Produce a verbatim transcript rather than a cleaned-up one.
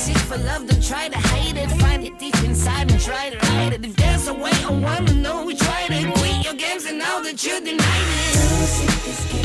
seek for love, don't try to hide it. Find it deep inside and try to hide it. If there's a way, I wanna know. We tried it. Quit your games and now that you denied it. Don't seek this game.